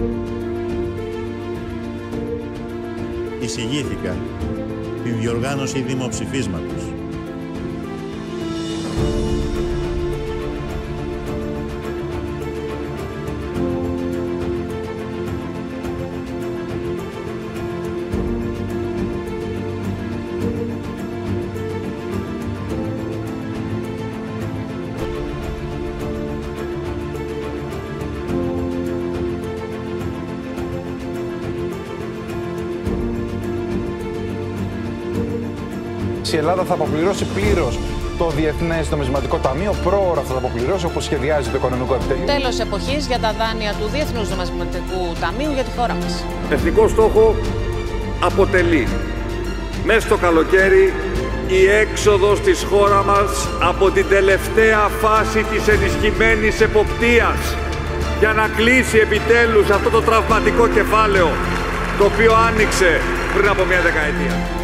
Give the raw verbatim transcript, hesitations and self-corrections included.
Εισηγήθηκα την διοργάνωση δημοψηφίσματος. Η Ελλάδα θα αποπληρώσει πλήρως το Διεθνές Νομισματικό Ταμείο. Πρόωρα θα το αποπληρώσει όπως σχεδιάζει το Οικονομικό Επιτελείο. Τέλος εποχής για τα δάνεια του Διεθνούς Νομισματικού Ταμείου για τη χώρα μας. Εθνικό στόχο αποτελεί μέσα στο καλοκαίρι η έξοδος της χώρας μας από την τελευταία φάση της ενισχυμένης εποπτείας για να κλείσει επιτέλους αυτό το τραυματικό κεφάλαιο το οποίο άνοιξε πριν από μια δεκαετία.